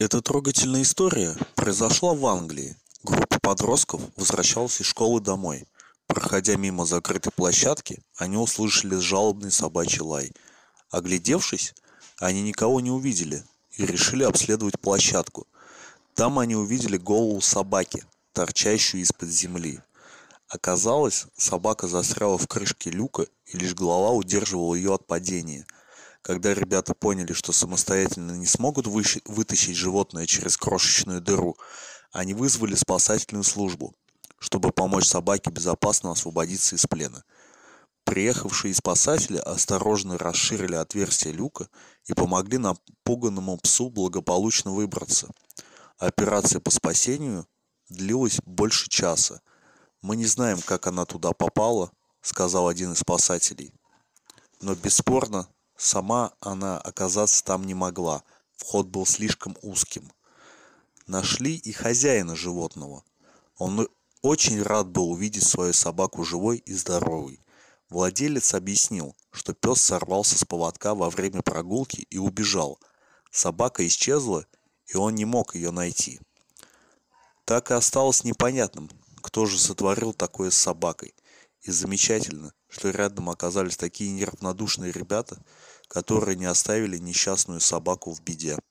Эта трогательная история произошла в Англии. Группа подростков возвращалась из школы домой. Проходя мимо закрытой площадки, они услышали жалобный собачий лай. Оглядевшись, они никого не увидели и решили обследовать площадку. Там они увидели голову собаки, торчащую из-под земли. Оказалось, собака застряла в крышке люка, и лишь голова удерживала ее от падения. Когда ребята поняли, что самостоятельно не смогут вытащить животное через крошечную дыру, они вызвали спасательную службу, чтобы помочь собаке безопасно освободиться из плена. Приехавшие спасатели осторожно расширили отверстие люка и помогли напуганному псу благополучно выбраться. Операция по спасению длилась больше часа. «Мы не знаем, как она туда попала», — сказал один из спасателей. Но бесспорно, сама она оказаться там не могла. Вход был слишком узким. Нашли и хозяина животного. Он очень рад был увидеть свою собаку живой и здоровой. Владелец объяснил, что пес сорвался с поводка во время прогулки и убежал. Собака исчезла, и он не мог ее найти. Так и осталось непонятным, кто же сотворил такое с собакой. И замечательно, что рядом оказались такие неравнодушные ребята, которые не оставили несчастную собаку в беде.